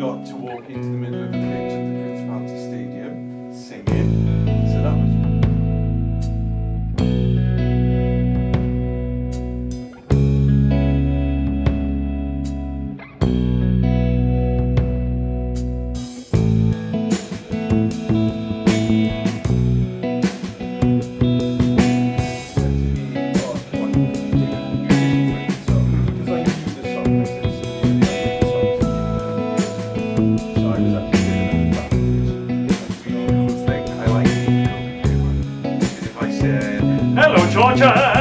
got to walk into the middle of the pitch at the Principality Stadium singing. So that was Hello, Georgia!